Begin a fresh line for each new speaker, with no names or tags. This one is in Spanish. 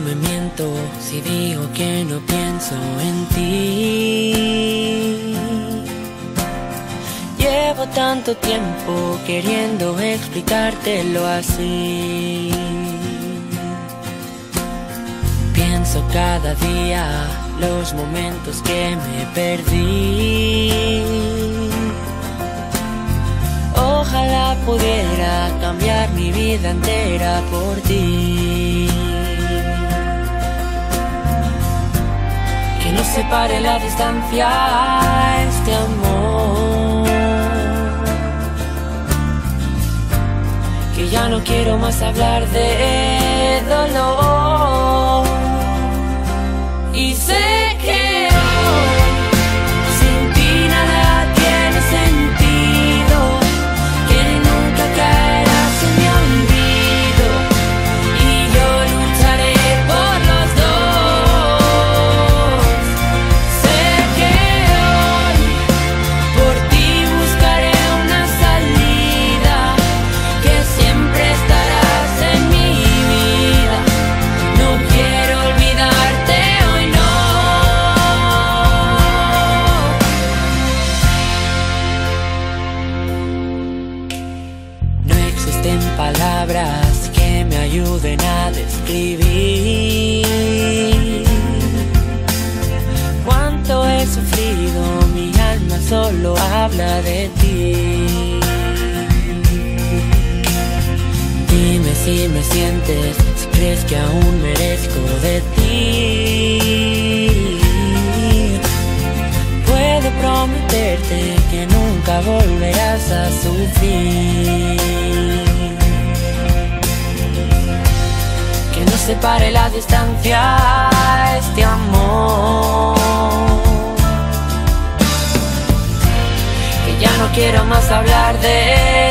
me miento si digo que no pienso en ti. Llevo tanto tiempo queriendo explicártelo así. Pienso cada día los momentos que me perdí. Ojalá pudiera cambiar mi vida entera por ti. Que nos separe la distancia, este amor. Que ya no quiero más hablar de dolor. Y sé que hoy sin ti nada tiene sentido, que nunca caerás en mi olvido, y yo lucharé por los dos. Sé que hoy por ti buscaré una salida, que siempre estarás en mi vida. No quiero olvidarte. En palabras que me ayuden a describir cuánto he sufrido, mi alma solo habla de ti. Dime si me sientes, si crees que aún merezco de ti. Puedo prometerte que nunca volverás a sufrir. Que nos separe la distancia, este amor. Que ya no quiero más hablar de